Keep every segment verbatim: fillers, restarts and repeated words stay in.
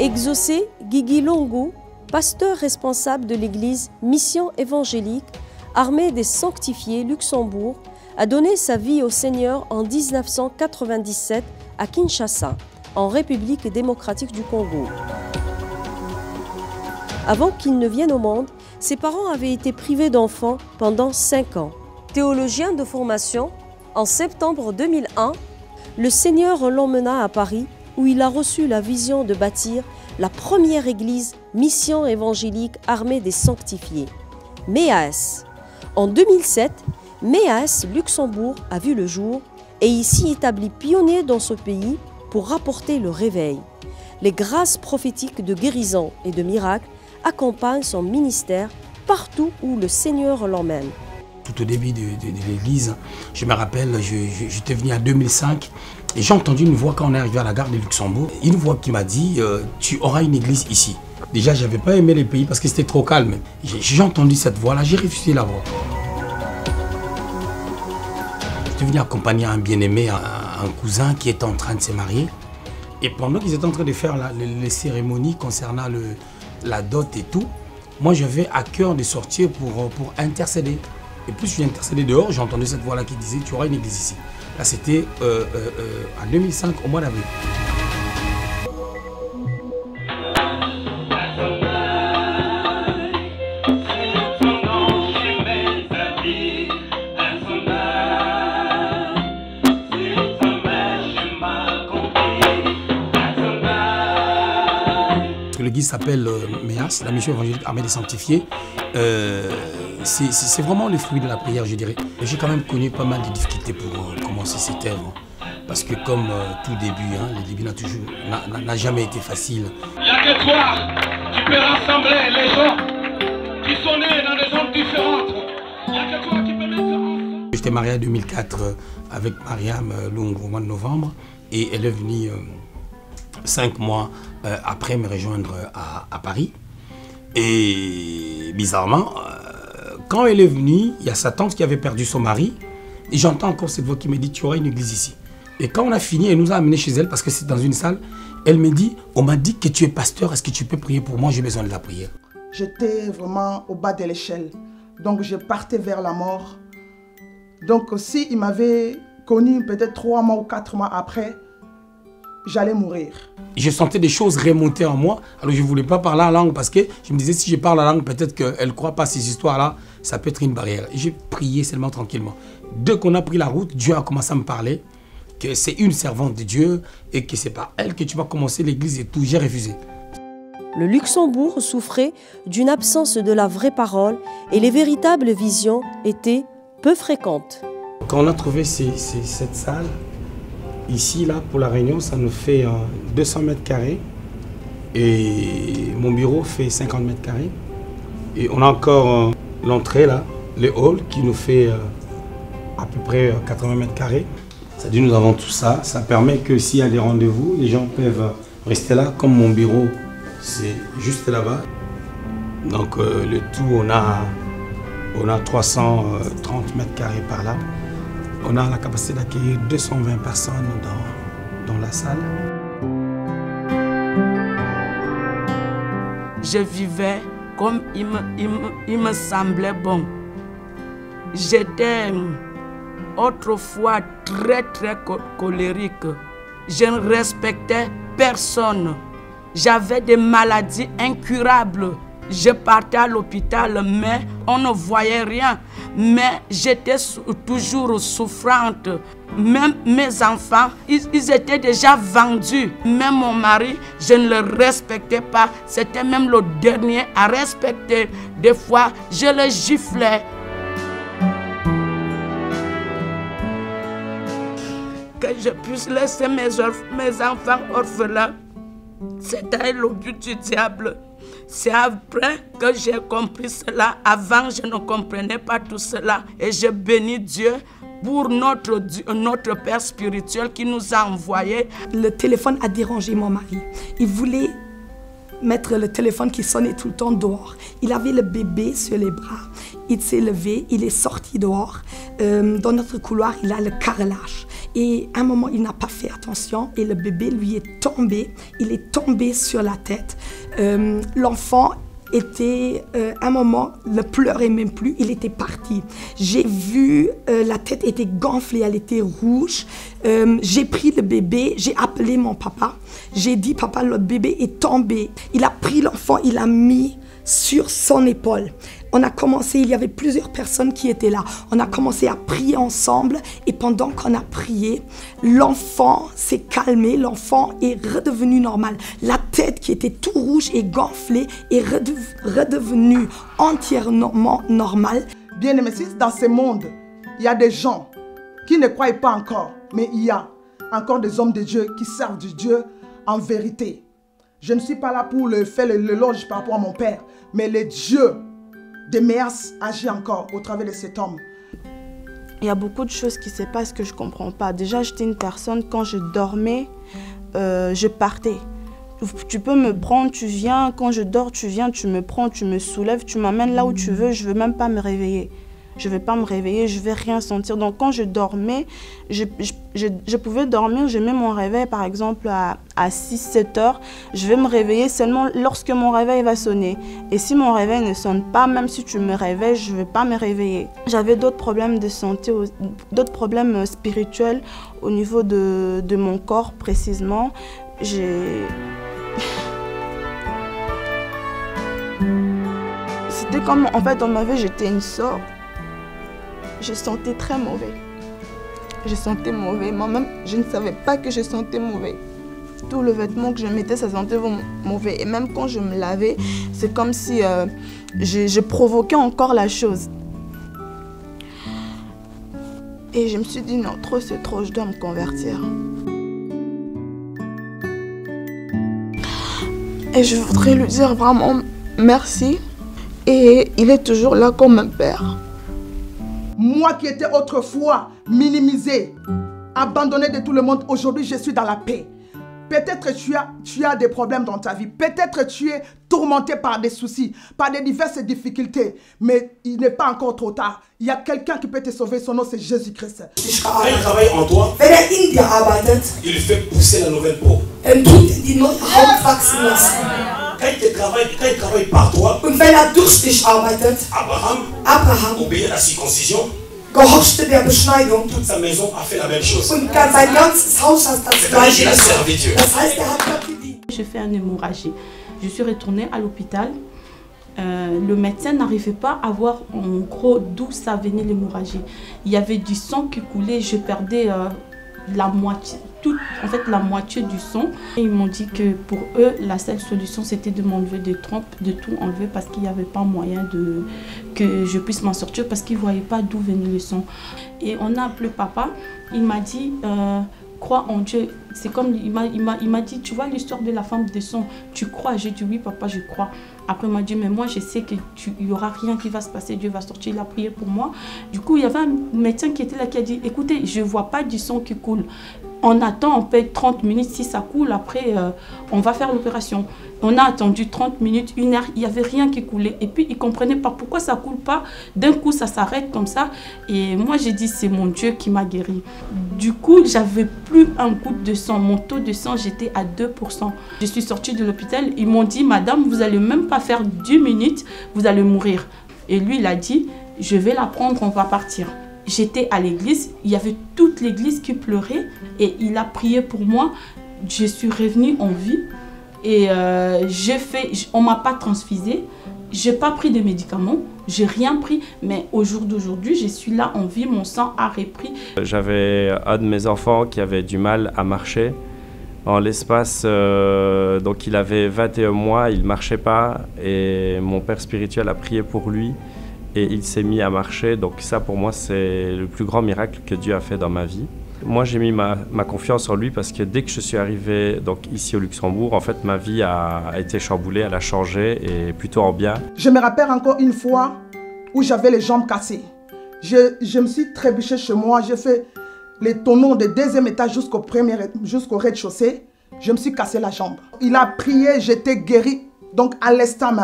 Exaucé Guigui Longo, pasteur responsable de l'église Mission évangélique, armée des sanctifiés Luxembourg, a donné sa vie au Seigneur en mille neuf cent quatre-vingt-dix-sept à Kinshasa, en République démocratique du Congo. Avant qu'il ne vienne au monde, ses parents avaient été privés d'enfants pendant cinq ans. Théologien de formation, en septembre deux mille un, le Seigneur l'emmena à Paris où il a reçu la vision de bâtir la première église Mission évangélique armée des sanctifiés, M E A S. En deux mille sept, M E A S Luxembourg a vu le jour et ici établi pionnier dans ce pays pour rapporter le réveil. Les grâces prophétiques de guérison et de miracles accompagnent son ministère partout où le Seigneur l'emmène. Tout au début de, de, de l'église, je me rappelle, j'étais venu en deux mille cinq et j'ai entendu une voix quand on est arrivé à la gare de Luxembourg. Une voix qui m'a dit euh, « Tu auras une église ici ». Déjà, je n'avais pas aimé les pays parce que c'était trop calme. J'ai entendu cette voix-là, j'ai refusé la voix. J'étais venu accompagner un bien-aimé, un, un cousin qui était en train de se marier. Et pendant qu'ils étaient en train de faire la, les, les cérémonies concernant le, la dot et tout, moi j'avais à cœur de sortir pour, pour intercéder. Et plus je suis intercédé dehors, j'ai entendu cette voix-là qui disait « Tu auras une église ici ». Là, c'était euh, euh, euh, en deux mille cinq, au mois d'avril. L'église s'appelle euh, M E A S, la mission évangélique armée des sanctifiés. Euh, c'est vraiment le fruit de la prière, je dirais. J'ai quand même connu pas mal de difficultés pour euh, commencer cette œuvre. Parce que comme euh, tout début, hein, le début n'a toujours n'a jamais été facile. Il n'y a que toi qui peux rassembler les gens qui sont nés dans des zones différentes. Il n'y a que toi qui peux mettre ensemble. J'étais marié en deux mille quatre avec Mariam Lungu au mois de novembre et elle est venue euh, cinq mois euh, après me rejoindre à, à Paris. Et bizarrement, euh, quand elle est venue, il y a sa tante qui avait perdu son mari. Et j'entends encore cette voix qui me dit « Tu auras une église ici ». Et quand on a fini, elle nous a amenés chez elle parce que c'est dans une salle. Elle me dit « On m'a dit que tu es pasteur, est-ce que tu peux prier pour moi? J'ai besoin de la prière ». J'étais vraiment au bas de l'échelle. Donc je partais vers la mort. Donc si il m'avait connu peut-être trois mois ou quatre mois après, j'allais mourir. Je sentais des choses remonter en moi, alors je ne voulais pas parler la langue parce que je me disais si je parle la langue, peut-être qu'elle ne croit pas à ces histoires-là, ça peut être une barrière. Et j'ai prié seulement tranquillement. Dès qu'on a pris la route, Dieu a commencé à me parler que c'est une servante de Dieu et que c'est par elle que tu vas commencer l'église et tout. J'ai refusé. Le Luxembourg souffrait d'une absence de la vraie parole et les véritables visions étaient peu fréquentes. Quand on a trouvé ces, ces, cette salle, ici, là, pour la réunion, ça nous fait euh, deux cents mètres carrés et mon bureau fait cinquante mètres carrés. Et on a encore euh, l'entrée, là, le hall, qui nous fait euh, à peu près euh, quatre-vingts mètres carrés. Ça dit, nous avons tout ça. Ça permet que s'il y a des rendez-vous, les gens peuvent rester là. Comme mon bureau, c'est juste là-bas. Donc, euh, le tout, on a, on a trois cent trente mètres carrés par là. On a la capacité d'accueillir deux cent vingt personnes dans, dans la salle. Je vivais comme il me, il me, il me semblait bon. J'étais autrefois très très colérique. Je ne respectais personne. J'avais des maladies incurables. Je partais à l'hôpital, mais on ne voyait rien. Mais j'étais toujours souffrante. Même mes enfants, ils, ils étaient déjà vendus. Même mon mari, je ne le respectais pas. C'était même le dernier à respecter. Des fois, je le giflais. Que je puisse laisser mes, mes enfants orphelins, c'était le but du diable. C'est après que j'ai compris cela. Avant, je ne comprenais pas tout cela. Et je bénis Dieu pour notre, notre Père spirituel qui nous a envoyés. Le téléphone a dérangé mon mari. Il voulait mettre le téléphone qui sonnait tout le temps dehors. Il avait le bébé sur les bras. Il s'est levé, il est sorti dehors. Euh, dans notre couloir, il a le carrelage. Et à un moment, il n'a pas fait attention et le bébé lui est tombé. Il est tombé sur la tête. Euh, L'enfant était, euh, à un moment, ne pleurait même plus, il était parti. J'ai vu, euh, la tête était gonflée, elle était rouge. Euh, j'ai pris le bébé, j'ai appelé mon papa. J'ai dit, papa, le bébé est tombé. Il a pris l'enfant, il l'a mis sur son épaule. On a commencé, il y avait plusieurs personnes qui étaient là. On a commencé à prier ensemble et pendant qu'on a prié, l'enfant s'est calmé, l'enfant est redevenu normal. La tête qui était tout rouge et gonflée est redev redevenue entièrement normale. Bien aimé, si dans ce monde, il y a des gens qui ne croient pas encore, mais il y a encore des hommes de Dieu qui servent du Dieu en vérité. Je ne suis pas là pour le faire l'éloge par rapport à mon père, mais le Dieu de Méas agit encore au travers de cet homme. Il y a beaucoup de choses qui se passent que je ne comprends pas. Déjà, j'étais une personne, quand je dormais, euh, je partais. Tu peux me prendre, tu viens, quand je dors, tu viens, tu me prends, tu me soulèves, tu m'amènes là où tu veux, je ne veux même pas me réveiller. Je ne vais pas me réveiller, je ne vais rien sentir. Donc quand je dormais, je, je, je, je pouvais dormir, je mets mon réveil par exemple à, à six sept heures. Je vais me réveiller seulement lorsque mon réveil va sonner. Et si mon réveil ne sonne pas, même si tu me réveilles, je ne vais pas me réveiller. J'avais d'autres problèmes de santé, d'autres problèmes spirituels au niveau de, de mon corps précisément. J'ai... C'était comme, en fait, dans ma vie, j'étais une sorte. Je sentais très mauvais. Je sentais mauvais. Moi-même, je ne savais pas que je sentais mauvais. Tout le vêtement que je mettais, ça sentait mauvais. Et même quand je me lavais, c'est comme si euh, je, je provoquais encore la chose. Et je me suis dit, non, trop c'est trop, je dois me convertir. Et je voudrais lui dire vraiment merci. Et il est toujours là comme un père. Moi qui étais autrefois minimisé, abandonné de tout le monde, aujourd'hui je suis dans la paix. Peut-être tu as, tu as des problèmes dans ta vie, peut-être tu es tourmenté par des soucis, par des diverses difficultés, mais il n'est pas encore trop tard. Il y a quelqu'un qui peut te sauver, son nom c'est Jésus-Christ. Quand il travaille en toi, il fait pousser la nouvelle peau. Quand il travaille, quand il travaille par toi, Abraham, Abraham obéit à la circoncision. Toute sa maison a fait la même chose. C'est-à-dire qu'il a servi Dieu. J'ai fait une hémorragie. Je suis retournée à l'hôpital. Euh, le médecin n'arrivait pas à voir en gros d'où ça venait l'hémorragie. Il y avait du sang qui coulait. Je perdais euh, la moitié, toute, en fait la moitié du sang. Et ils m'ont dit que pour eux, la seule solution c'était de m'enlever des trompes, de tout enlever parce qu'il n'y avait pas moyen de que je puisse m'en sortir parce qu'ils ne voyaient pas d'où venait le sang. Et on a appelé papa, il m'a dit euh, crois en Dieu. C'est comme il m'a il m'a il m'a dit, tu vois l'histoire de la femme de sang, tu crois? J'ai dit oui papa, je crois. Après il m'a dit mais moi je sais qu'il n'y aura rien qui va se passer, Dieu va sortir. Il a prié pour moi. Du coup il y avait un médecin qui était là qui a dit écoutez, je ne vois pas du sang qui coule. On attend, on paye trente minutes, si ça coule, après euh, on va faire l'opération. On a attendu trente minutes, une heure, il n'y avait rien qui coulait. Et puis, ils ne comprenaient pas pourquoi ça ne coule pas. D'un coup, ça s'arrête comme ça. Et moi, j'ai dit, c'est mon Dieu qui m'a guéri. Du coup, j'avais plus un goutte de sang. Mon taux de sang, j'étais à deux pour cent. Je suis sortie de l'hôpital. Ils m'ont dit, madame, vous n'allez même pas faire dix minutes, vous allez mourir. Et lui, il a dit, je vais la prendre, on va partir. J'étais à l'église, il y avait toute l'église qui pleurait. Et il a prié pour moi. Je suis revenue en vie. Et euh, j'ai fait, on ne m'a pas transfusée, je n'ai pas pris de médicaments, je n'ai rien pris, mais au jour d'aujourd'hui, je suis là en vie, mon sang a repris. J'avais un de mes enfants qui avait du mal à marcher. En l'espace, euh, donc il avait vingt et un mois, il ne marchait pas et mon père spirituel a prié pour lui et il s'est mis à marcher. Donc ça pour moi, c'est le plus grand miracle que Dieu a fait dans ma vie. Moi, j'ai mis ma, ma confiance en lui parce que dès que je suis arrivé donc, ici au Luxembourg, en fait, ma vie a, a été chamboulée, elle a changé et plutôt en bien. Je me rappelle encore une fois où j'avais les jambes cassées. Je, je me suis trébuché chez moi, j'ai fait les tonneaux du deuxième étage jusqu'au premier, jusqu'au rez-de-chaussée. Je me suis cassé la jambe. Il a prié, j'étais guéri, donc à l'instant même.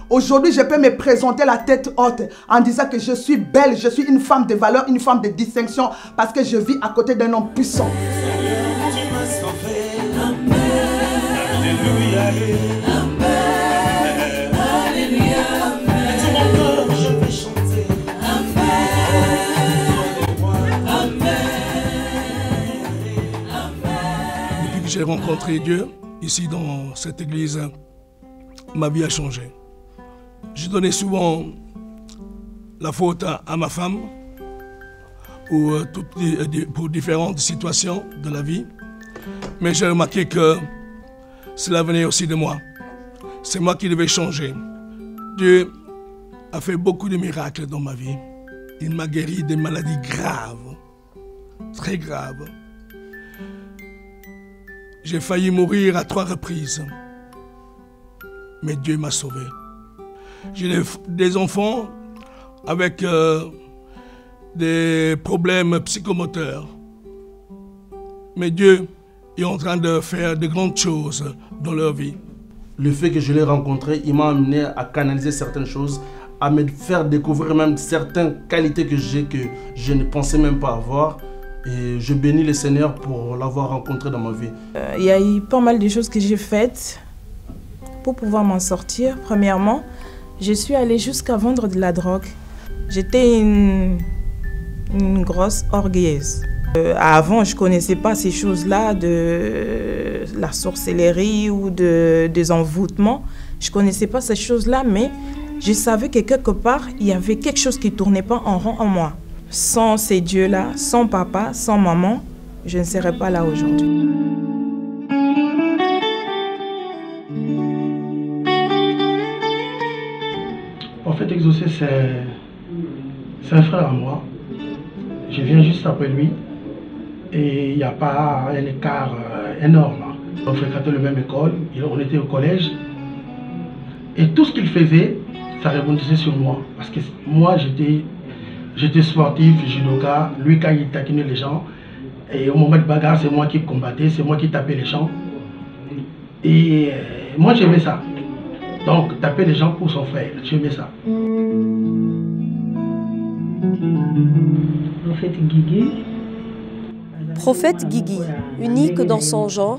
Aujourd'hui, je peux me présenter la tête haute en disant que je suis belle, je suis une femme de valeur, une femme de distinction parce que je vis à côté d'un homme puissant. Depuis que j'ai rencontré Dieu, ici dans cette église, ma vie a changé. Je donnais souvent la faute à, à ma femme pour, euh, toutes, pour différentes situations de la vie. Mais j'ai remarqué que cela venait aussi de moi. C'est moi qui devais changer. Dieu a fait beaucoup de miracles dans ma vie. Il m'a guéri des maladies graves, très graves. J'ai failli mourir à trois reprises. Mais Dieu m'a sauvé. J'ai des enfants avec euh, des problèmes psychomoteurs. Mais Dieu est en train de faire de grandes choses dans leur vie. Le fait que je l'ai rencontré, il m'a amené à canaliser certaines choses, à me faire découvrir même certaines qualités que j'ai que je ne pensais même pas avoir. Et je bénis le Seigneur pour l'avoir rencontré dans ma vie. Il euh, y a eu pas mal de choses que j'ai faites pour pouvoir m'en sortir. Premièrement, je suis allée jusqu'à vendre de la drogue. J'étais une, une grosse orgueilleuse. Euh, avant, je ne connaissais pas ces choses-là de la sorcellerie ou de, des envoûtements. Je ne connaissais pas ces choses-là, mais je savais que quelque part, il y avait quelque chose qui ne tournait pas en rond en moi. Sans ces dieux-là, sans papa, sans maman, je ne serais pas là aujourd'hui. En fait, Exaucé, c'est un frère à moi. Je viens juste après lui et il n'y a pas un écart euh, énorme. On fréquentait la même école, on était au collège et tout ce qu'il faisait, ça rebondissait sur moi. Parce que moi, j'étais j'étais sportif, judoka, lui quand il taquinait les gens, et au moment de bagarre, c'est moi qui combattais, c'est moi qui tapais les gens. Et euh, moi, j'aimais ça. Donc, taper les gens pour son frère, j'aimais ça. Prophète Guigui. Prophète Guigui, unique dans son genre,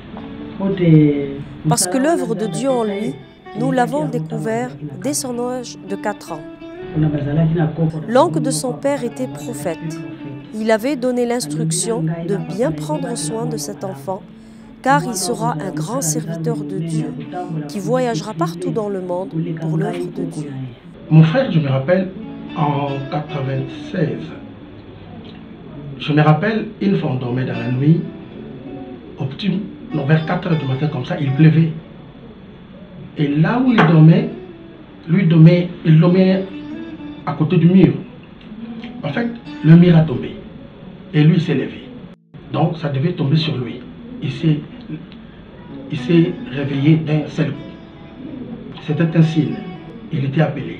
parce que l'œuvre de Dieu en lui, nous l'avons découvert dès son âge de quatre ans. L'oncle de son père était prophète. Il avait donné l'instruction de bien prendre soin de cet enfant, car il sera un grand serviteur de Dieu, qui voyagera partout dans le monde pour l'œuvre de Dieu. Mon frère, je me rappelle, en quatre-vingt-seize, je me rappelle, une fois on dormait dans la nuit, au petit, non, vers quatre heures du matin comme ça, il pleuvait. Et là où il dormait, lui dormait, il dormait à côté du mur. En fait, le mur a tombé. Et lui s'est levé. Donc ça devait tomber sur lui. Il s'est il s'est réveillé d'un seul coup. C'était un signe. Il était appelé.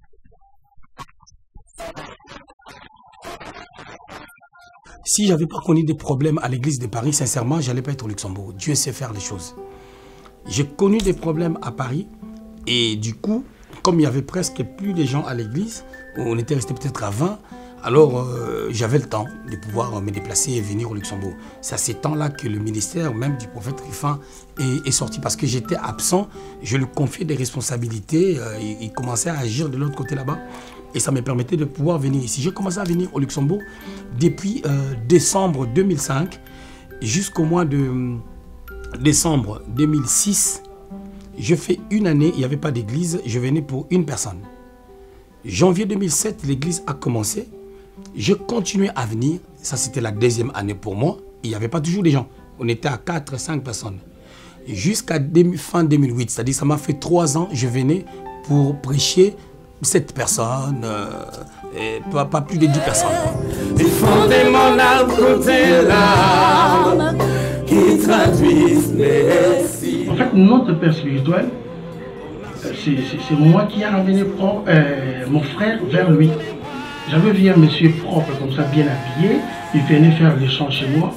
Si j'avais pas connu des problèmes à l'église de Paris, sincèrement, j'allais pas être au Luxembourg. Dieu sait faire les choses. J'ai connu des problèmes à Paris et du coup, comme il y avait presque plus de gens à l'église, on était resté peut-être à vingt, alors euh, j'avais le temps de pouvoir me déplacer et venir au Luxembourg. C'est à ces temps-là que le ministère même du prophète Rifin est, est sorti parce que j'étais absent, je lui confiais des responsabilités, euh, il, il commençait à agir de l'autre côté là-bas et ça me permettait de pouvoir venir ici. J'ai commencé à venir au Luxembourg depuis euh, décembre deux mille cinq jusqu'au mois de euh, décembre deux mille six. Je fais une année, il n'y avait pas d'église, je venais pour une personne. Janvier deux mille sept, l'église a commencé. Je continuais à venir, ça c'était la deuxième année pour moi. Il n'y avait pas toujours des gens, on était à quatre, cinq personnes. Jusqu'à fin deux mille huit, c'est-à-dire ça m'a fait trois ans, je venais pour prêcher sept personnes, euh, et pas, pas plus de dix personnes. Il faut des monarques des larmes qui traduisent mes récits. En fait, notre père spirituel, c'est moi qui ai ramené euh, mon frère vers lui. J'avais vu un monsieur propre, comme ça, bien habillé. Il venait faire les chants chez moi.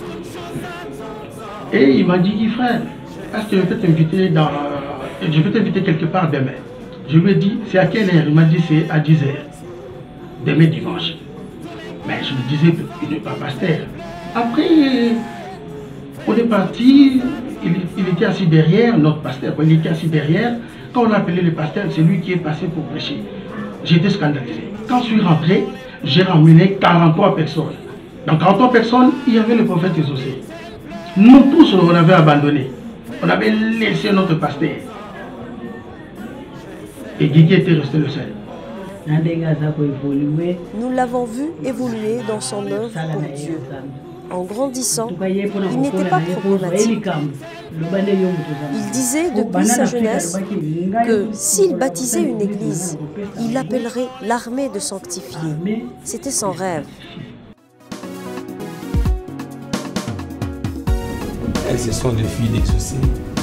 Et il m'a dit, frère, est-ce que je peux t'inviter dans... Je peux t'inviter quelque part demain. Je lui ai dit, c'est à quelle heure? Il m'a dit, c'est à dix heures. Demain dimanche. Mais je me disais, il n'est pas pasteur. Après, on est parti, il, il était assis derrière, notre pasteur, il était assis derrière. Quand on a appelé le pasteur, c'est lui qui est passé pour prêcher. J'étais scandalisé. Quand je suis rentré, j'ai ramené quarante-trois personnes. Dans quarante-trois personnes, il y avait le prophète exaucé. Nous tous, on avait abandonné. On avait laissé notre pasteur. Et Guigui était resté le seul. Nous l'avons vu évoluer dans son œuvre pour Dieu. En grandissant, il n'était pas problématique. Il disait depuis sa jeunesse que s'il baptisait une église, il l'appellerait l'armée de sanctifiés. C'était son rêve. Elles, ce sont des filles d'exaucés.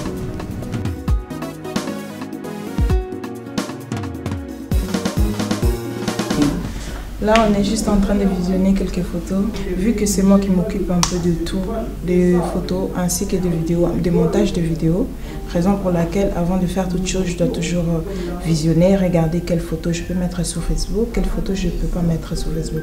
Là, on est juste en train de visionner quelques photos. Vu que c'est moi qui m'occupe un peu de tout, des photos ainsi que des vidéos, des montages de vidéos, raison pour laquelle, avant de faire toute chose, je dois toujours visionner, regarder quelles photos je peux mettre sur Facebook, quelles photos je ne peux pas mettre sur Facebook.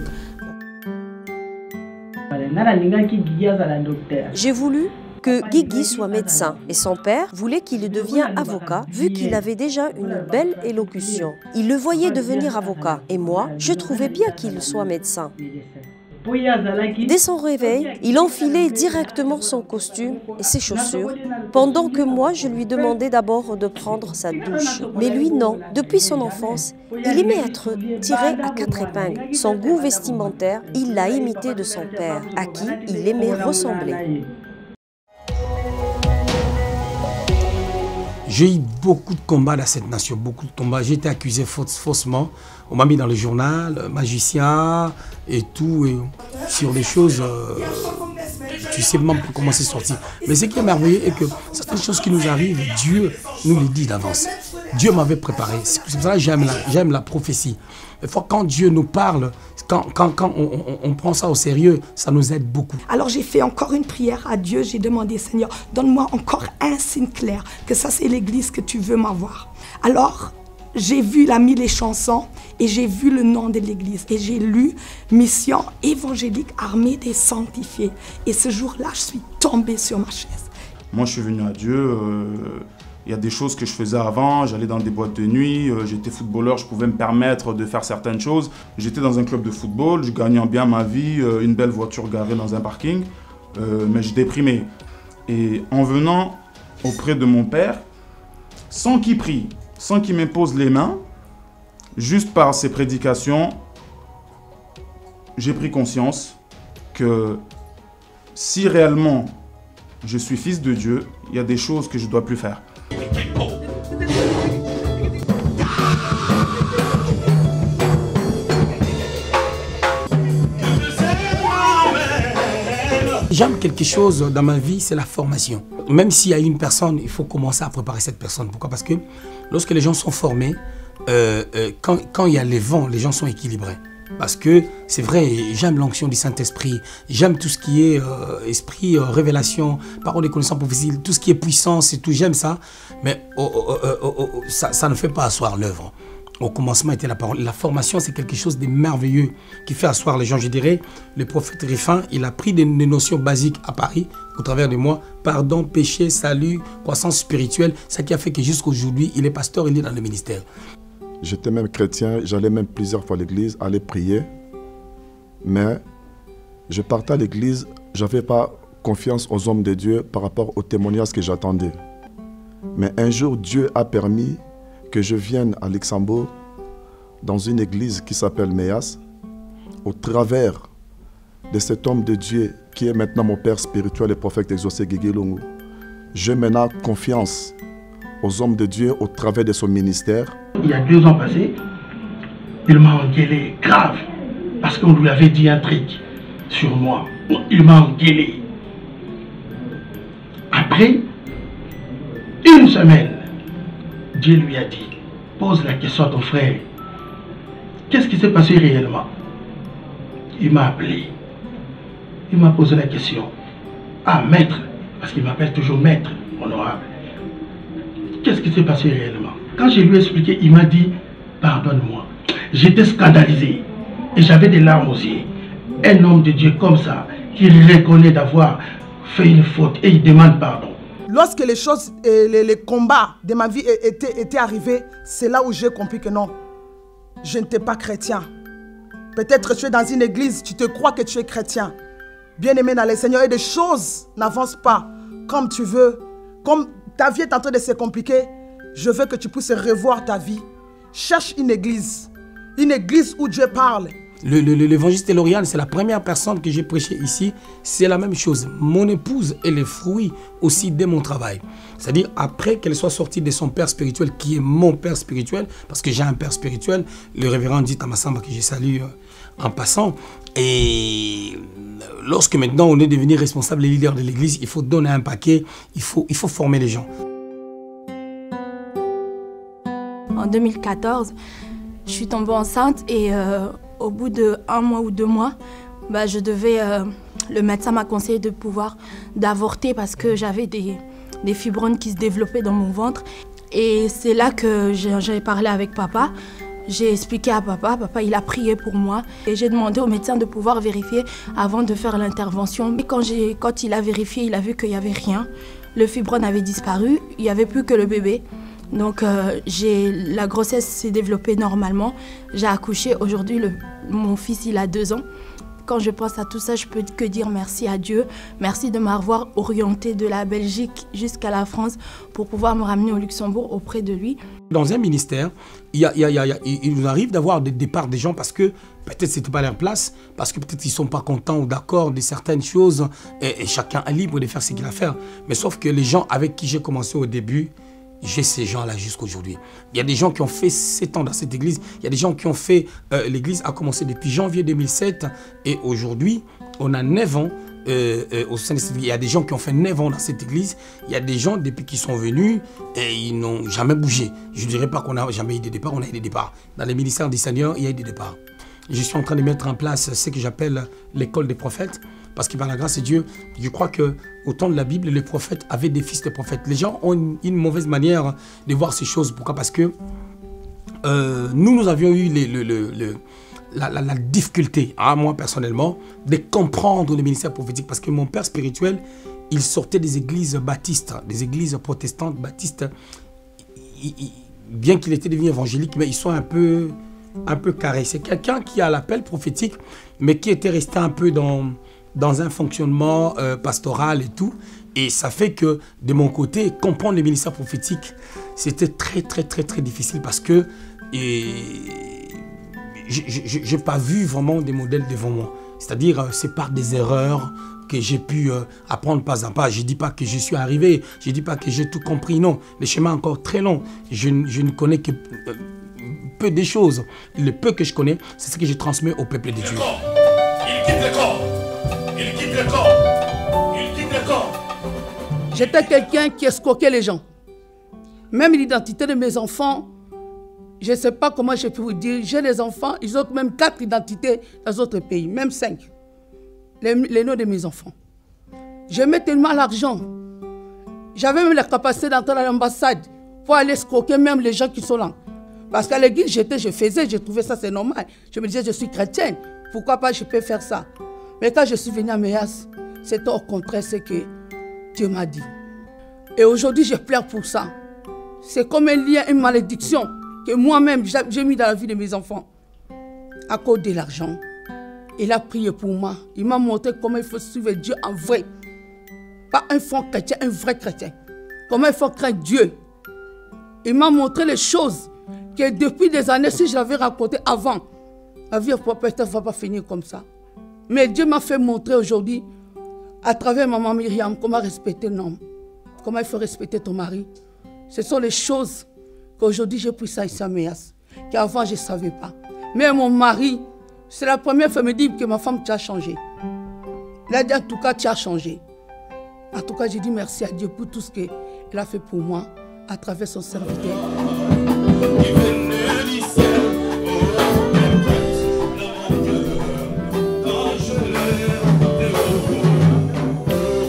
J'ai voulu que Guigui soit médecin et son père voulait qu'il devienne avocat vu qu'il avait déjà une belle élocution. Il le voyait devenir avocat et moi, je trouvais bien qu'il soit médecin. Dès son réveil, il enfilait directement son costume et ses chaussures, pendant que moi, je lui demandais d'abord de prendre sa douche. Mais lui, non. Depuis son enfance, il aimait être tiré à quatre épingles. Son goût vestimentaire, il l'a imité de son père, à qui il aimait ressembler. J'ai eu beaucoup de combats dans cette nation, beaucoup de combats. J'ai été accusé faussement. On m'a mis dans le journal, magicien et tout, et sur des choses, euh, tu sais même pas comment c'est sorti. Mais ce qui est merveilleux est que certaines choses qui nous arrivent, Dieu nous les dit d'avance. Dieu m'avait préparé. C'est pour ça que j'aime la, j'aime la prophétie. Des fois, quand Dieu nous parle, quand, quand, quand on, on, on prend ça au sérieux, ça nous aide beaucoup. Alors j'ai fait encore une prière à Dieu. J'ai demandé, Seigneur, donne-moi encore un signe clair, que ça c'est l'église que tu veux m'avoir. Alors, j'ai vu, il a mis les chansons et j'ai vu le nom de l'église. Et j'ai lu Mission évangélique armée des sanctifiés. Et ce jour-là, je suis tombée sur ma chaise. Moi, je suis venu à Dieu. Euh, il y a des choses que je faisais avant. J'allais dans des boîtes de nuit. Euh, J'étais footballeur, je pouvais me permettre de faire certaines choses. J'étais dans un club de football, je gagnais bien ma vie, euh, une belle voiture garée dans un parking. Euh, mais je déprimais. Et en venant auprès de mon père, sans qu'il prie, sans qu'il m'impose les mains, juste par ses prédications, j'ai pris conscience que si réellement je suis fils de Dieu, il y a des choses que je ne dois plus faire. J'aime quelque chose dans ma vie, c'est la formation. Même s'il y a une personne, il faut commencer à préparer cette personne. Pourquoi? Parce que lorsque les gens sont formés, euh, euh, quand, quand il y a les vents, les gens sont équilibrés. Parce que c'est vrai, j'aime l'onction du Saint-Esprit, j'aime tout ce qui est euh, esprit, euh, révélation, parole de connaissance prophétie, tout ce qui est puissance et tout, j'aime ça. Mais oh, oh, oh, oh, oh, ça, ça ne fait pas asseoir l'œuvre. Au commencement était la parole. La formation, c'est quelque chose de merveilleux qui fait asseoir les gens. Je dirais, le prophète Rifin, il a pris des, des notions basiques à Paris, au travers de moi. Pardon, péché, salut, croissance spirituelle. Ce qui a fait que jusqu'à aujourd'hui, il est pasteur, il est dans le ministère. J'étais même chrétien, j'allais même plusieurs fois à l'église, aller prier. Mais je partais à l'église, je n'avais pas confiance aux hommes de Dieu par rapport aux témoignages que j'attendais. Mais un jour, Dieu a permis que je vienne à Luxembourg dans une église qui s'appelle Méas, au travers de cet homme de Dieu qui est maintenant mon père spirituel et prophète exaucé Guigui Lungu. Je mène confiance aux hommes de Dieu au travers de son ministère. Il y a deux ans passés, il m'a engueulé grave parce qu'on lui avait dit un truc sur moi. Il m'a engueulé. Après une semaine, Dieu lui a dit, pose la question à ton frère. Qu'est-ce qui s'est passé réellement? Il m'a appelé. Il m'a posé la question. Ah, maître, parce qu'il m'appelle toujours maître, honorable. Qu'est-ce qui s'est passé réellement? Quand je lui ai expliqué, il m'a dit « Pardonne-moi ». J'étais scandalisé et j'avais des larmes aux yeux. Un homme de Dieu comme ça, qui reconnaît d'avoir fait une faute et il demande pardon. Lorsque les choses, et les, les combats de ma vie étaient, étaient arrivés, c'est là où j'ai compris que non, je n'étais pas chrétien. Peut-être tu es dans une église, tu te crois que tu es chrétien. Bien-aimé dans le Seigneur, et des choses n'avancent pas comme tu veux. Comme ta vie est en train de se compliquer, je veux que tu puisses revoir ta vie. Cherche une église, une église où Dieu parle. L'évangéliste Lauriane, c'est la première personne que j'ai prêché ici. C'est la même chose. Mon épouse est le fruit aussi de mon travail. C'est-à-dire, après qu'elle soit sortie de son père spirituel, qui est mon père spirituel, parce que j'ai un père spirituel, le révérend dit Tamassamba, que je salue en passant. Et lorsque maintenant on est devenu responsable et leader de l'église, il faut donner un paquet, il faut, il faut former les gens. En deux mille quatorze, je suis tombée enceinte et euh, au bout d'un mois ou deux mois, bah, je devais, euh, le médecin m'a conseillé de pouvoir d'avorter parce que j'avais des, des fibromes qui se développaient dans mon ventre. Et c'est là que j'ai parlé avec papa. J'ai expliqué à papa, papa il a prié pour moi. Et j'ai demandé au médecin de pouvoir vérifier avant de faire l'intervention. Et quand, quand il a vérifié, il a vu qu'il n'y avait rien. Le fibrome avait disparu, il n'y avait plus que le bébé. Donc euh, la grossesse s'est développée normalement. J'ai accouché. Aujourd'hui, mon fils il a deux ans. Quand je pense à tout ça, je peux que dire merci à Dieu. Merci de m'avoir orienté de la Belgique jusqu'à la France pour pouvoir me ramener au Luxembourg auprès de lui. Dans un ministère, il, y a, il, y a, il, y a, il nous arrive d'avoir des départs des gens parce que peut-être ce n'était pas leur place, parce que peut-être ils ne sont pas contents ou d'accord de certaines choses et, et chacun est libre de faire ce qu'il a à faire. Mais sauf que les gens avec qui j'ai commencé au début, j'ai ces gens-là jusqu'aujourd'hui. Il y a des gens qui ont fait sept ans dans cette église. Il y a des gens qui ont fait... Euh, l'église a commencé depuis janvier deux mille sept. Et aujourd'hui, on a neuf ans euh, euh, au sein de cette église. Il y a des gens qui ont fait neuf ans dans cette église. Il y a des gens, depuis qu'ils sont venus, et ils n'ont jamais bougé. Je ne dirais pas qu'on n'a jamais eu des départs. On a eu des départs. Dans les ministères du Seigneur, il y a eu des départs. Je suis en train de mettre en place ce que j'appelle l'école des prophètes. Parce que par la grâce de Dieu, je crois qu'au temps de la Bible, les prophètes avaient des fils de prophètes. Les gens ont une, une mauvaise manière de voir ces choses. Pourquoi? Parce que euh, nous, nous avions eu les, le, le, le, la, la, la difficulté, hein, moi personnellement, de comprendre le ministère prophétique. Parce que mon père spirituel, il sortait des églises baptistes, des églises protestantes baptistes. Il, il, bien qu'il était devenu évangélique, mais ils sont un peu, un peu carrés. C'est quelqu'un qui a l'appel prophétique, mais qui était resté un peu dans... dans un fonctionnement euh, pastoral et tout. Et ça fait que, de mon côté, comprendre le ministère prophétique, c'était très, très, très, très difficile parce que je n'ai pas vu vraiment des modèles devant moi. C'est-à-dire, euh, c'est par des erreurs que j'ai pu euh, apprendre pas à pas. Je ne dis pas que je suis arrivé, je ne dis pas que j'ai tout compris, non. Le chemin est encore très long. Je, je ne connais que euh, peu de choses. Le peu que je connais, c'est ce que je transmets au peuple de Dieu. Il quitte le corps. Il quitte le corps. Il quitte le corps. J'étais quelqu'un qui escroquait les gens. Même l'identité de mes enfants, je ne sais pas comment je peux vous dire. J'ai des enfants, ils ont même quatre identités dans d'autres pays, même cinq. Les, les noms de mes enfants. J'aimais tellement l'argent. J'avais même la capacité d'entrer dans l'ambassade pour aller escroquer même les gens qui sont là. Parce qu'à l'église, j'étais, je faisais, je trouvais ça c'est normal. Je me disais, je suis chrétienne, pourquoi pas je peux faire ça? Mais quand je suis venue à Méas, c'était au contraire ce que Dieu m'a dit. Et aujourd'hui, je pleure pour ça. C'est comme un lien, une malédiction que moi-même, j'ai mis dans la vie de mes enfants. À cause de l'argent. Il a prié pour moi. Il m'a montré comment il faut suivre Dieu en vrai. Pas un faux chrétien, un vrai chrétien. Comment il faut craindre Dieu. Il m'a montré les choses que depuis des années, si je l'avais raconté avant, ma vie peut-être ne va pas finir comme ça. Mais Dieu m'a fait montrer aujourd'hui, à travers maman Myriam, comment respecter l'homme. Comment il faut respecter ton mari. Ce sont les choses qu'aujourd'hui j'ai pris ça ici à Méas, qu'avant je ne savais pas. Mais mon mari, c'est la première fois qu'il me dit que ma femme, tu as changé. Il a dit en tout cas, tu as changé. En tout cas, j'ai dit merci à Dieu pour tout ce qu'il a fait pour moi à travers son serviteur.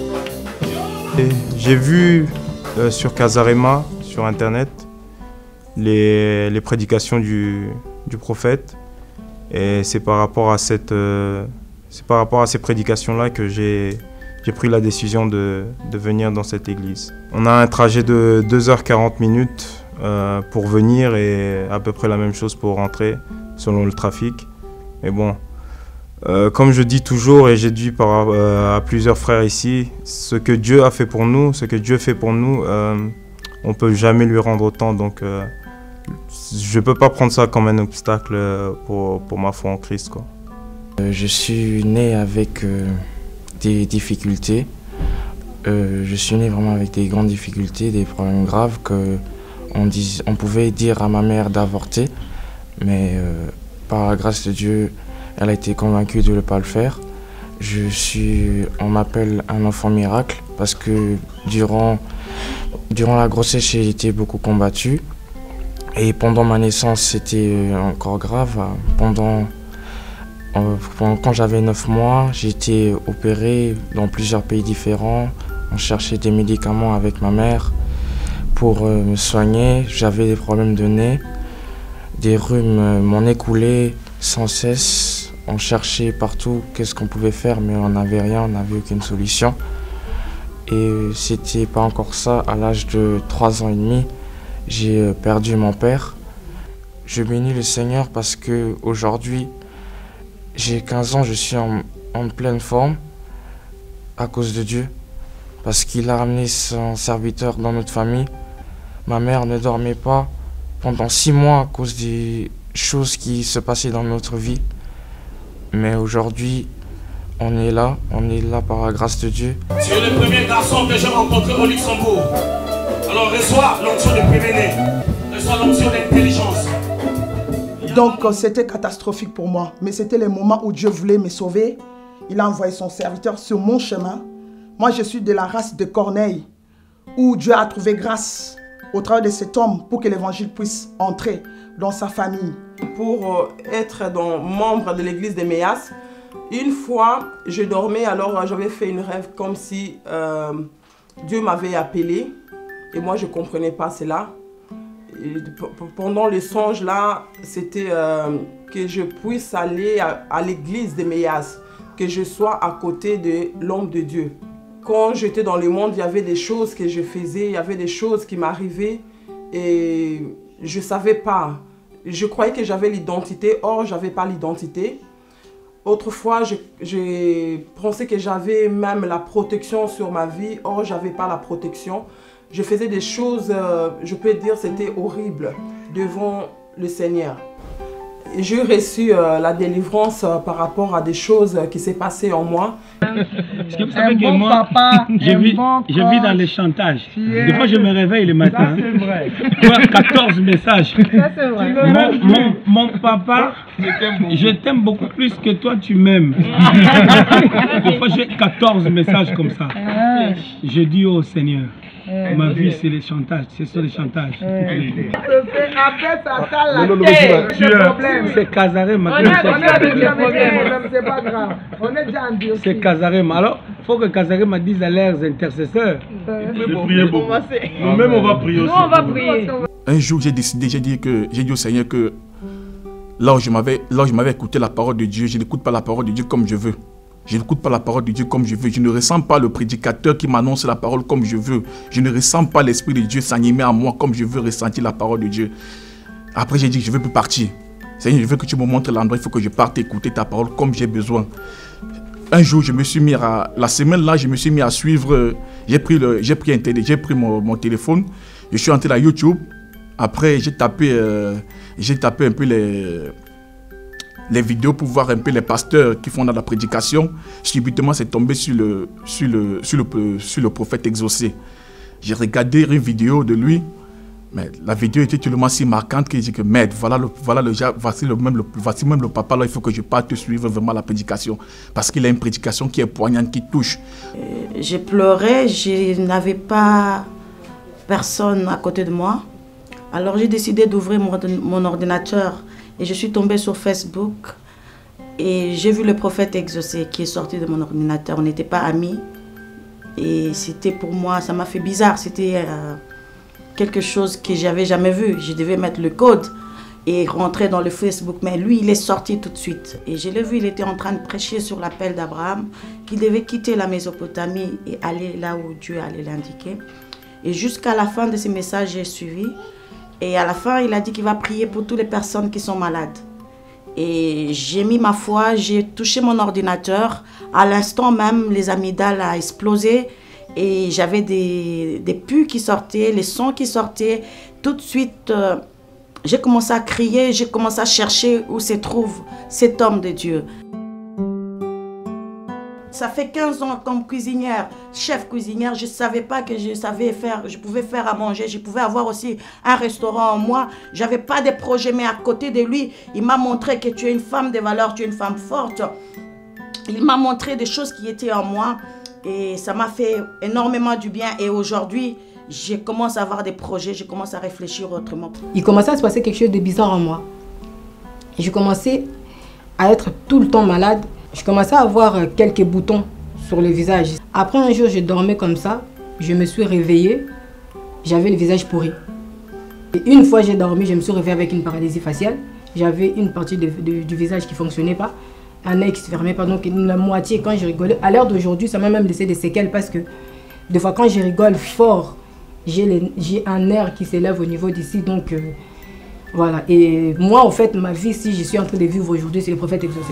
J'ai vu euh, sur Casarema, sur internet, les, les prédications du, du prophète. Et c'est par rapport à cette, euh, c'est par rapport à ces prédications-là que j'ai j'ai pris la décision de, de venir dans cette église. On a un trajet de deux heures quarante minutes euh, pour venir et à peu près la même chose pour rentrer selon le trafic. Mais bon, euh, comme je dis toujours et j'ai dit par, euh, à plusieurs frères ici, ce que Dieu a fait pour nous, ce que Dieu fait pour nous, euh, on ne peut jamais lui rendre autant. Donc euh, je ne peux pas prendre ça comme un obstacle pour, pour ma foi en Christ, quoi. Euh, je suis né avec euh, des difficultés. Euh, je suis né vraiment avec des grandes difficultés, des problèmes graves que on, dis, on pouvait dire à ma mère d'avorter, mais euh, par la grâce de Dieu, elle a été convaincue de ne pas le faire. Je suis, on m'appelle un enfant miracle parce que durant, durant la grossesse, j'ai été beaucoup combattu. Et pendant ma naissance, c'était encore grave. Pendant, pendant quand j'avais neuf mois, j'ai été opéré dans plusieurs pays différents. On cherchait des médicaments avec ma mère pour me soigner. J'avais des problèmes de nez. Des rhumes m'en écoulaient sans cesse. On cherchait partout qu'est-ce qu'on pouvait faire, mais on n'avait rien, on n'avait aucune solution. Et c'était pas encore ça. À l'âge de trois ans et demi, j'ai perdu mon père. Je bénis le Seigneur parce que aujourd'hui, j'ai quinze ans, je suis en, en pleine forme à cause de Dieu. Parce qu'il a amené son serviteur dans notre famille. Ma mère ne dormait pas pendant six mois à cause des choses qui se passaient dans notre vie. Mais aujourd'hui, on est là, on est là par la grâce de Dieu. Tu es le premier garçon que j'ai rencontré au Luxembourg. Alors reçois l'onction de premier-né, reçois l'onction d'intelligence. Donc c'était catastrophique pour moi, mais c'était le moment où Dieu voulait me sauver. Il a envoyé son serviteur sur mon chemin. Moi je suis de la race de Corneille, où Dieu a trouvé grâce au travers de cet homme pour que l'évangile puisse entrer dans sa famille. Pour être dans, membre de l'église de Méas, une fois je dormais, alors j'avais fait une rêve comme si euh, Dieu m'avait appelé. Et moi, je ne comprenais pas cela. Et pendant le songe là, c'était euh, que je puisse aller à, à l'église de Méas, que je sois à côté de l'homme de Dieu. Quand j'étais dans le monde, il y avait des choses que je faisais, il y avait des choses qui m'arrivaient et je ne savais pas. Je croyais que j'avais l'identité, or je n'avais pas l'identité. Autrefois, je, je pensais que j'avais même la protection sur ma vie, or je n'avais pas la protection. Je faisais des choses, euh, je peux dire, c'était horrible devant le Seigneur. J'ai reçu euh, la délivrance euh, par rapport à des choses euh, qui s'est passées en moi. Parce que vous savez que bon moi, papa, je, vis, bon je vis dans le chantage. Des fois, je me réveille le matin. Ça, c'est vrai. quatorze messages. Ça, c'est vrai. Mon, mon, mon papa, je t'aime beaucoup. beaucoup plus que toi, tu m'aimes. Des fois, j'ai quatorze messages comme ça. Je dis au Seigneur, ma vie, c'est le chantage, c'est sur le chantage. Après, ça cale la tête. C'est Kazarema. On a des problèmes, c'est pas grave. On est déjà en Dieu. C'est Kazarema. Alors, il faut que Kazarema dise à leurs intercesseurs de prier beaucoup. Nous-mêmes, on va prier aussi. Nous, on va prier. Un jour, j'ai décidé, j'ai dit, que, j'ai dit au Seigneur que là où je m'avais écouté la parole de Dieu, je n'écoute pas la parole de Dieu comme je veux. Je n'écoute pas la parole de Dieu comme je veux. Je ne ressens pas le prédicateur qui m'annonce la parole comme je veux. Je ne ressens pas l'Esprit de Dieu s'animer à moi comme je veux ressentir la parole de Dieu. Après, j'ai dit que je ne veux plus partir. Seigneur, je veux que tu me montres l'endroit. Il faut que je parte écouter ta parole comme j'ai besoin. Un jour, je me suis mis à... La semaine-là, je me suis mis à suivre... J'ai pris, le, j'ai pris, un télé, j'ai pris mon, mon téléphone. Je suis entré à YouTube. Après, j'ai tapé, euh, j'ai tapé un peu les... les vidéos pour voir un peu les pasteurs qui font dans la prédication. Subitement, c'est tombé sur le, sur, le, sur, le, sur le prophète exaucé. J'ai regardé une vidéo de lui, mais la vidéo était tellement si marquante que j'ai dit que merde, voilà le, voilà le, voici, le, même le, voici même le papa là, il faut que je parte suivre vraiment la prédication. Parce qu'il a une prédication qui est poignante, qui touche. Je pleurais, je n'avais pas personne à côté de moi. Alors j'ai décidé d'ouvrir mon, mon ordinateur. Et je suis tombée sur Facebook et j'ai vu le prophète exaucé qui est sorti de mon ordinateur. On n'était pas amis. Et c'était pour moi, ça m'a fait bizarre. C'était euh, quelque chose que j'avais jamais vu. Je devais mettre le code et rentrer dans le Facebook. Mais lui, il est sorti tout de suite. Et je l'ai vu, il était en train de prêcher sur l'appel d'Abraham, qu'il devait quitter la Mésopotamie et aller là où Dieu allait l'indiquer. Et jusqu'à la fin de ce message, j'ai suivi. Et à la fin, il a dit qu'il va prier pour toutes les personnes qui sont malades. Et j'ai mis ma foi, j'ai touché mon ordinateur. À l'instant même, les amygdales ont explosé. Et j'avais des, des pus qui sortaient, les sons qui sortaient. Tout de suite, euh, j'ai commencé à crier, j'ai commencé à chercher où se trouve cet homme de Dieu. Ça fait quinze ans comme cuisinière, chef cuisinière, je ne savais pas que je savais faire, je pouvais faire à manger, je pouvais avoir aussi un restaurant en moi. Je n'avais pas de projet, mais à côté de lui, il m'a montré que tu es une femme de valeur, tu es une femme forte. Il m'a montré des choses qui étaient en moi et ça m'a fait énormément du bien. Et aujourd'hui, je commence à avoir des projets, je commence à réfléchir autrement. Il commençait à se passer quelque chose de bizarre en moi. Et je commençais à être tout le temps malade. Je commençais à avoir quelques boutons sur le visage. Après un jour, je dormais comme ça. Je me suis réveillée. J'avais le visage pourri. Et une fois j'ai dormi, je me suis réveillée avec une paralysie faciale. J'avais une partie de, de, du visage qui ne fonctionnait pas. Un œil qui ne se fermait pas. Donc la moitié, quand je rigolais. À l'heure d'aujourd'hui, ça m'a même laissé des séquelles parce que des fois, quand je rigole fort, j'ai un nerf qui s'élève au niveau d'ici. Donc euh, voilà. Et moi, en fait, ma vie, si je suis en train de vivre aujourd'hui, c'est le prophète exaucé.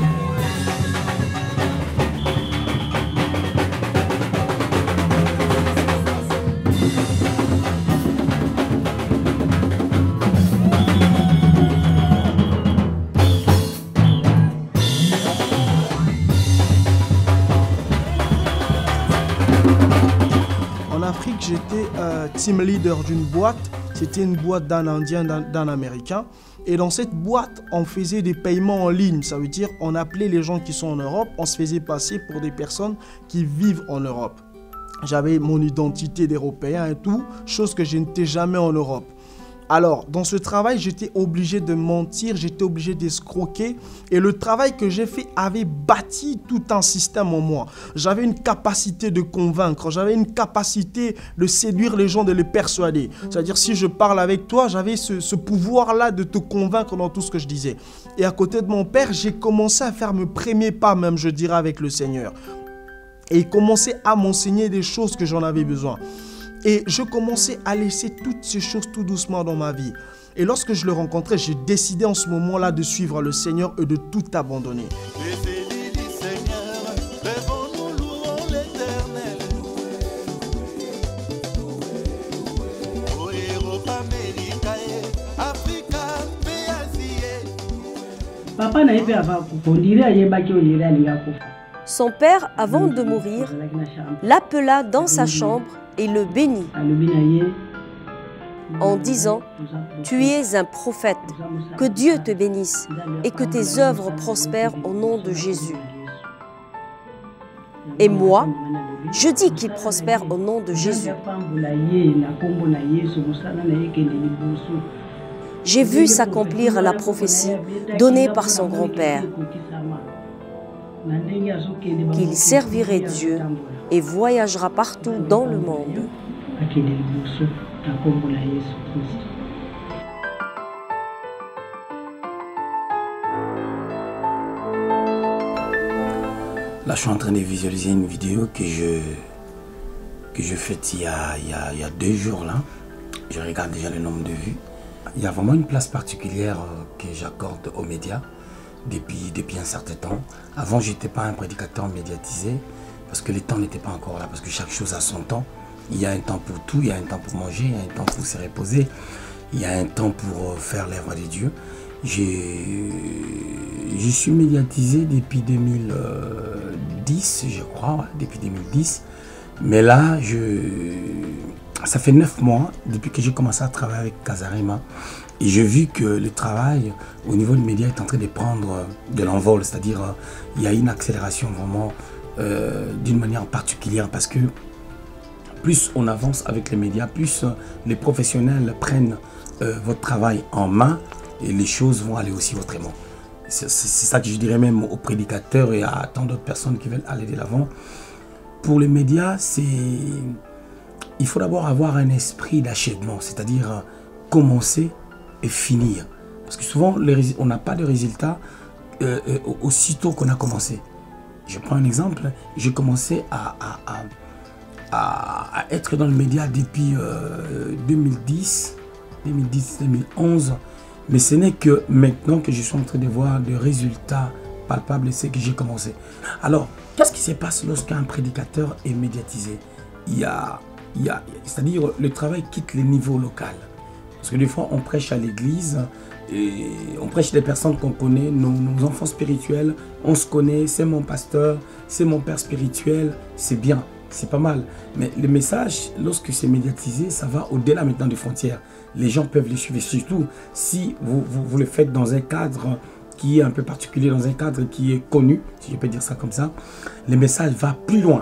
J'étais euh, team leader d'une boîte, c'était une boîte d'un Indien, d'un Américain. Et dans cette boîte, on faisait des paiements en ligne. Ça veut dire on appelait les gens qui sont en Europe, on se faisait passer pour des personnes qui vivent en Europe. J'avais mon identité d'Européen et tout, chose que je n'étais jamais en Europe. Alors, dans ce travail, j'étais obligé de mentir, j'étais obligé d'escroquer. Et le travail que j'ai fait avait bâti tout un système en moi. J'avais une capacité de convaincre, j'avais une capacité de séduire les gens, de les persuader. C'est-à-dire, si je parle avec toi, j'avais ce, ce pouvoir-là de te convaincre dans tout ce que je disais. Et à côté de mon père, j'ai commencé à faire mes premiers pas, même, je dirais, avec le Seigneur. Et il commençait à m'enseigner des choses que j'en avais besoin. Et je commençais à laisser toutes ces choses tout doucement dans ma vie. Et lorsque je le rencontrais, j'ai décidé en ce moment-là de suivre le Seigneur et de tout abandonner. Son père, avant de mourir, l'appela dans sa chambre et le bénit en disant « Tu es un prophète, que Dieu te bénisse et que tes œuvres prospèrent au nom de Jésus. » Et moi, je dis qu'il prospère au nom de Jésus. J'ai vu s'accomplir la prophétie donnée par son grand-père, qu'il servirait Dieu et voyagera partout dans le monde. Là, je suis en train de visualiser une vidéo que je, que je fais il y, a, il, y a, il y a deux jours. Là. Je regarde déjà le nombre de vues. Il y a vraiment une place particulière que j'accorde aux médias depuis, depuis un certain temps. Avant, je n'étais pas un prédicateur médiatisé parce que les temps n'étaient pas encore là, parce que chaque chose a son temps. Il y a un temps pour tout, il y a un temps pour manger, il y a un temps pour se reposer, il y a un temps pour faire l'œuvre de Dieu. Je suis médiatisé depuis deux mille dix, je crois, depuis deux mille dix. Mais là, je, ça fait neuf mois depuis que j'ai commencé à travailler avec Casarema. Et j'ai vu que le travail au niveau des médias est en train de prendre de l'envol. C'est-à-dire il y a une accélération vraiment euh, d'une manière particulière parce que plus on avance avec les médias, plus les professionnels prennent euh, votre travail en main et les choses vont aller aussi autrement. C'est ça que je dirais même aux prédicateurs et à tant d'autres personnes qui veulent aller de l'avant. Pour les médias, c'est il faut d'abord avoir un esprit d'achèvement, c'est-à-dire commencer et finir. Parce que souvent, les, on n'a pas de résultats euh, euh, aussitôt qu'on a commencé. Je prends un exemple, j'ai commencé à, à, à, à, à être dans le média depuis euh, deux mille dix, deux mille dix, deux mille onze, mais ce n'est que maintenant que je suis en train de voir des résultats palpables, c'est que j'ai commencé. Alors, qu'est-ce qui se passe lorsqu'un prédicateur est médiatisé? Il y a, il y a, c'est-à-dire le travail quitte le niveau local. Parce que des fois, on prêche à l'église, et on prêche des personnes qu'on connaît, nos, nos enfants spirituels, on se connaît, c'est mon pasteur, c'est mon père spirituel, c'est bien, c'est pas mal. Mais le message, lorsque c'est médiatisé, ça va au-delà maintenant des frontières. Les gens peuvent les suivre, surtout si vous, vous, vous le faites dans un cadre qui est un peu particulier, dans un cadre qui est connu, si je peux dire ça comme ça. Le message va plus loin.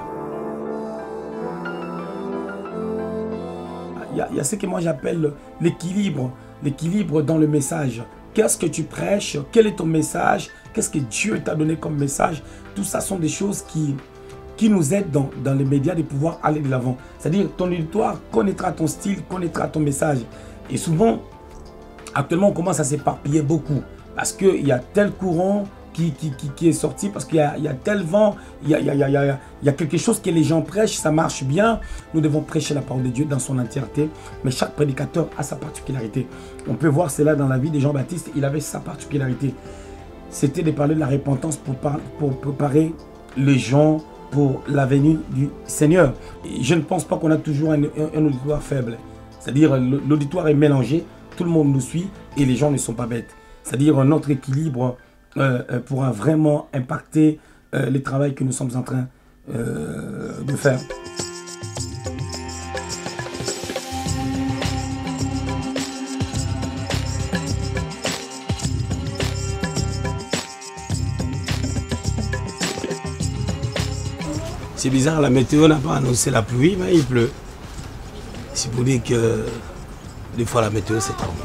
Il y a, il y a ce que moi j'appelle l'équilibre, l'équilibre dans le message. Qu'est-ce que tu prêches? Quel est ton message? Qu'est-ce que Dieu t'a donné comme message? Tout ça sont des choses qui, qui nous aident dans, dans les médias de pouvoir aller de l'avant. C'est-à-dire ton auditoire connaîtra ton style, connaîtra ton message. Et souvent, actuellement, on commence à s'éparpiller beaucoup. Parce qu'il y a tel courant qui, qui, qui, qui est sorti, parce qu'il y, y a tel vent, il y a, y, a, y, a, y, a, y a quelque chose que les gens prêchent, ça marche bien. Nous devons prêcher la parole de Dieu dans son entièreté. Mais chaque prédicateur a sa particularité. On peut voir cela dans la vie de Jean-Baptiste, il avait sa particularité. C'était de parler de la repentance pour, par, pour préparer les gens pour la venue du Seigneur. Et je ne pense pas qu'on a toujours un, un, un auditoire faible. C'est-à-dire l'auditoire est mélangé, tout le monde nous suit et les gens ne sont pas bêtes. C'est-à-dire notre équilibre euh, pourra vraiment impacter euh, le travail que nous sommes en train euh, de faire. C'est bizarre, la météo n'a pas annoncé la pluie, mais il pleut. C'est pour dire que des fois la météo c'est trop.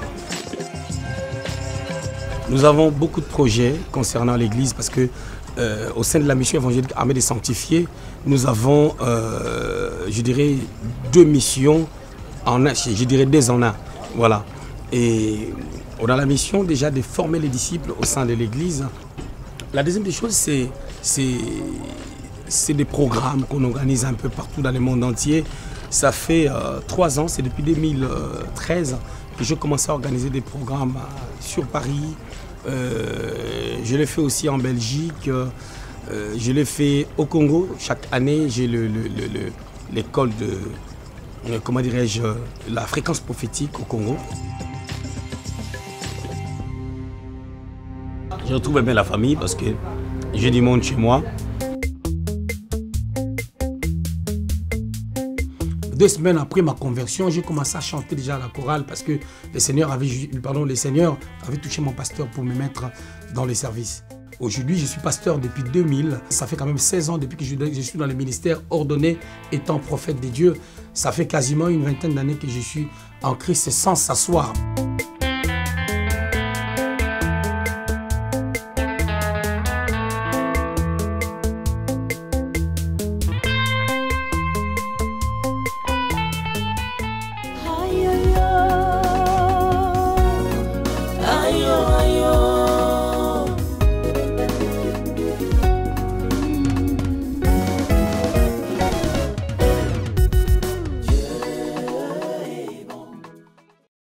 Nous avons beaucoup de projets concernant l'église parce que euh, au sein de la mission évangélique Armée des Sanctifiés, nous avons, euh, je dirais, deux missions en un, je dirais deux en un. Voilà. Et on a la mission déjà de former les disciples au sein de l'église. La deuxième des choses, c'est c'est des programmes qu'on organise un peu partout dans le monde entier. Ça fait euh, trois ans, c'est depuis deux mille treize que je commence à organiser des programmes euh, sur Paris. Euh, je l'ai fait aussi en Belgique. Euh, je l'ai fait au Congo. Chaque année, j'ai l'école de, euh, comment dirais-je, la fréquence prophétique au Congo. Je retrouve bien la famille parce que j'ai du monde chez moi. Deux semaines après ma conversion, j'ai commencé à chanter déjà à la chorale parce que le Seigneur avait, pardon, le Seigneur avait touché mon pasteur pour me mettre dans les services. Aujourd'hui, je suis pasteur depuis deux mille. Ça fait quand même seize ans depuis que je suis dans le ministère ordonné étant prophète de Dieu. Ça fait quasiment une vingtaine d'années que je suis en Christ sans s'asseoir.